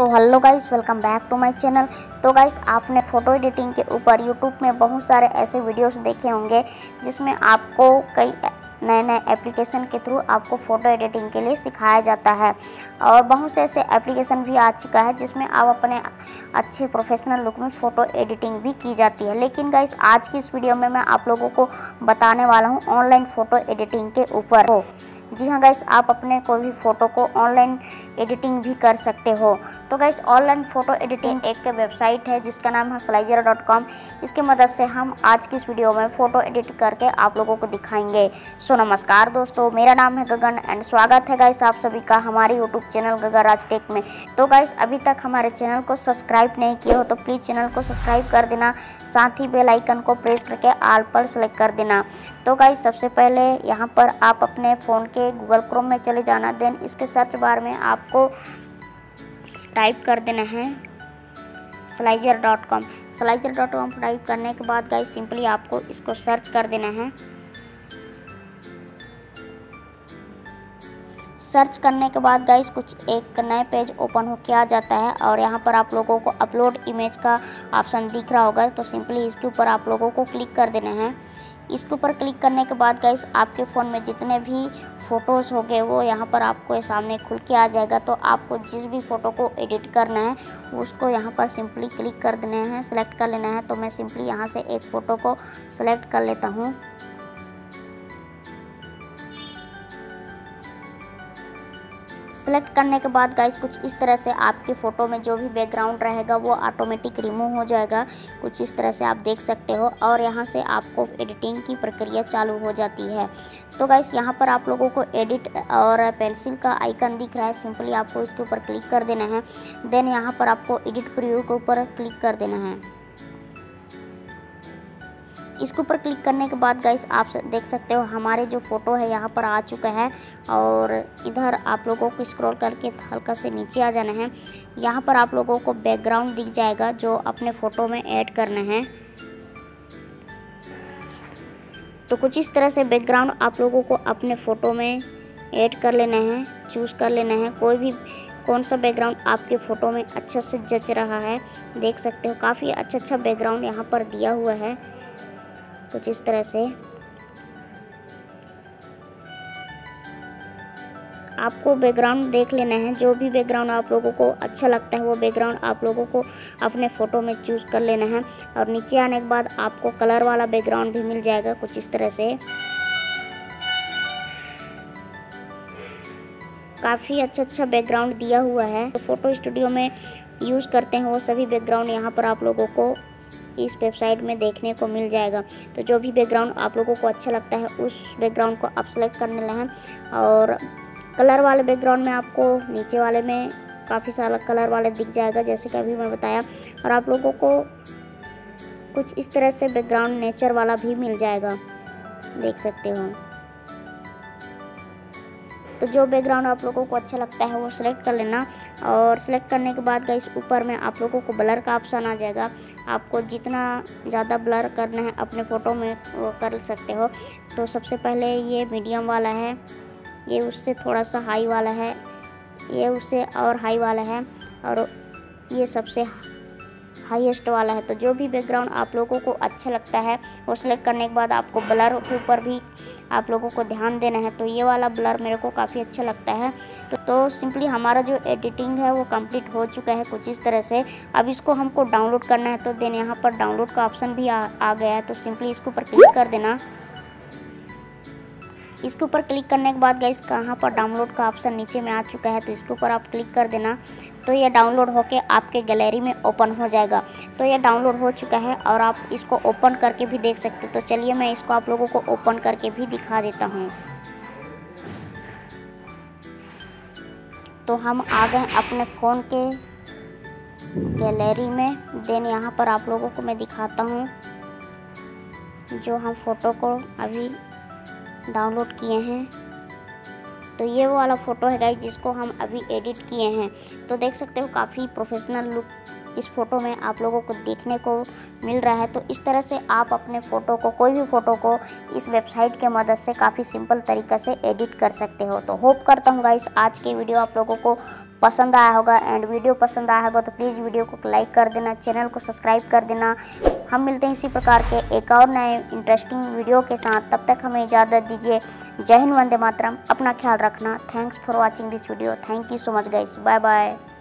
Hello guys, welcome back to my channel. तो guys, आपने photo editing के ऊपर यूट्यूब में बहुत सारे ऐसे वीडियोस देखे होंगे जिसमें आपको कई नए नए एप्लीकेशन के थ्रू आपको फ़ोटो एडिटिंग के लिए सिखाया जाता है। और बहुत से ऐसे एप्लीकेशन भी आ चुका है जिसमें आप अपने अच्छे प्रोफेशनल लुक में फ़ोटो एडिटिंग भी की जाती है। लेकिन गाइस, आज की इस वीडियो में मैं आप लोगों को बताने वाला हूँ ऑनलाइन फ़ोटो एडिटिंग के ऊपर। जी हाँ गाइस, आप अपने कोई भी फ़ोटो को ऑनलाइन एडिटिंग भी कर सकते हो। तो गाइस, ऑनलाइन फ़ोटो एडिटिंग एक वेबसाइट है जिसका नाम है Slicer.com। इसकी मदद से हम आज की इस वीडियो में फ़ोटो एडिट करके आप लोगों को दिखाएंगे। सो नमस्कार दोस्तों, मेरा नाम है गगन एंड स्वागत है गाइस आप सभी का हमारे YouTube channel Gagan Raj tech में। तो गाइस, अभी तक हमारे चैनल को सब्सक्राइब नहीं किया हो तो प्लीज़ चैनल को सब्सक्राइब कर देना, साथ ही बेल आइकन को प्रेस करके ऑल पर सेलेक्ट कर देना। तो गाइस, सबसे पहले यहाँ पर आप अपने फ़ोन के गूगल क्रोम में चले जाना। देन इसके सर्च बार में आपको टाइप कर देना है Slicer.com। Slicer.com टाइप करने के बाद गाइस, सिंपली आपको इसको सर्च कर देना है। सर्च करने के बाद गाइस, कुछ एक नए पेज ओपन होके आ जाता है और यहाँ पर आप लोगों को अपलोड इमेज का ऑप्शन दिख रहा होगा। तो सिंपली इसके ऊपर आप लोगों को क्लिक कर देना है। इसके ऊपर क्लिक करने के बाद गाइस, आपके फ़ोन में जितने भी फ़ोटोज़ हो गए वो यहाँ पर आपको सामने खुल के आ जाएगा। तो आपको जिस भी फ़ोटो को एडिट करना है उसको यहाँ पर सिंपली क्लिक कर देना है, सेलेक्ट कर लेना है। तो मैं सिंपली यहाँ से एक फ़ोटो को सेलेक्ट कर लेता हूँ। सेलेक्ट करने के बाद गाइस, कुछ इस तरह से आपके फ़ोटो में जो भी बैकग्राउंड रहेगा वो ऑटोमेटिक रिमूव हो जाएगा। कुछ इस तरह से आप देख सकते हो और यहाँ से आपको एडिटिंग की प्रक्रिया चालू हो जाती है। तो गाइस, यहाँ पर आप लोगों को एडिट और पेंसिल का आइकन दिख रहा है, सिंपली आपको इसके ऊपर क्लिक कर देना है। देन यहाँ पर आपको एडिट प्रीव्यू के ऊपर क्लिक कर देना है। इसके ऊपर क्लिक करने के बाद गाइस, आप देख सकते हो हमारे जो फ़ोटो है यहाँ पर आ चुका है। और इधर आप लोगों को स्क्रॉल करके हल्का से नीचे आ जाना है। यहाँ पर आप लोगों को बैकग्राउंड दिख जाएगा जो अपने फ़ोटो में ऐड करना है। तो कुछ इस तरह से बैकग्राउंड आप लोगों को अपने फ़ोटो में ऐड कर लेना है, चूज़ कर लेना है कोई भी कौन सा बैकग्राउंड आपके फ़ोटो में अच्छा से जच रहा है। देख सकते हो काफ़ी अच्छा बैकग्राउंड यहाँ पर दिया हुआ है। कुछ इस तरह से आपको बैकग्राउंड देख लेना है। जो भी बैकग्राउंड आप लोगों को अच्छा लगता है वो बैकग्राउंड आप लोगों को अपने फ़ोटो में चूज़ कर लेना है। और नीचे आने के बाद आपको कलर वाला बैकग्राउंड भी मिल जाएगा कुछ इस तरह से। काफ़ी अच्छा बैकग्राउंड दिया हुआ है। तो फ़ोटो स्टूडियो में यूज़ करते हैं वो सभी बैकग्राउंड यहाँ पर आप लोगों को इस वेबसाइट में देखने को मिल जाएगा। तो जो भी बैकग्राउंड आप लोगों को अच्छा लगता है उस बैकग्राउंड को आप सेलेक्ट करने लेना है। और कलर वाले बैकग्राउंड में आपको नीचे वाले में काफ़ी सारा कलर वाले दिख जाएगा जैसे कि अभी मैं बताया। और आप लोगों को कुछ इस तरह से बैकग्राउंड नेचर वाला भी मिल जाएगा, देख सकते हो। तो जो बैकग्राउंड आप लोगों को अच्छा लगता है वो सिलेक्ट कर लेना। और सिलेक्ट करने के बाद गाइस, ऊपर में आप लोगों को ब्लर का ऑप्शन आ जाएगा। आपको जितना ज़्यादा ब्लर करना है अपने फ़ोटो में वो कर सकते हो। तो सबसे पहले ये मीडियम वाला है, ये उससे थोड़ा सा हाई वाला है, ये उससे और हाई वाला है, और ये सबसे हाईएस्ट वाला है। तो जो भी बैकग्राउंड आप लोगों को अच्छा लगता है वो सिलेक्ट करने के बाद आपको ब्लर के ऊपर भी आप लोगों को ध्यान देना है। तो ये वाला ब्लर मेरे को काफ़ी अच्छा लगता है। तो सिंपली हमारा जो एडिटिंग है वो कंप्लीट हो चुका है कुछ इस तरह से। अब इसको हमको डाउनलोड करना है। तो देन यहाँ पर डाउनलोड का ऑप्शन भी आ गया है। तो सिंपली इसके ऊपर क्लिक कर देना। इसके ऊपर क्लिक करने के बाद गाइस, कहाँ पर डाउनलोड का ऑप्शन नीचे में आ चुका है। तो इसके ऊपर आप क्लिक कर देना। तो ये डाउनलोड होके आपके गैलरी में ओपन हो जाएगा। तो ये डाउनलोड हो चुका है और आप इसको ओपन करके भी देख सकते हो। तो चलिए मैं इसको आप लोगों को ओपन करके भी दिखा देता हूँ। तो हम आ गए अपने फ़ोन के गैलरी में। देन यहाँ पर आप लोगों को मैं दिखाता हूँ जो हम फ़ोटो को अभी डाउनलोड किए हैं। तो ये वो वाला फ़ोटो है गाइस जिसको हम अभी एडिट किए हैं। तो देख सकते हो काफ़ी प्रोफेशनल लुक इस फ़ोटो में आप लोगों को देखने को मिल रहा है। तो इस तरह से आप अपने फ़ोटो को कोई भी फ़ोटो को इस वेबसाइट के मदद से काफ़ी सिंपल तरीक़े से एडिट कर सकते हो। तो होप करता हूँ गाइस आज के वीडियो आप लोगों को पसंद आया होगा। एंड वीडियो पसंद आया होगा तो प्लीज़ वीडियो को लाइक कर देना, चैनल को सब्सक्राइब कर देना। हम मिलते हैं इसी प्रकार के एक और नए इंटरेस्टिंग वीडियो के साथ। तब तक हमें इजाज़त दीजिए। जय हिंद, वंदे मातरम। अपना ख्याल रखना। Thanks for watching this video. Thank you so much guys. Bye bye.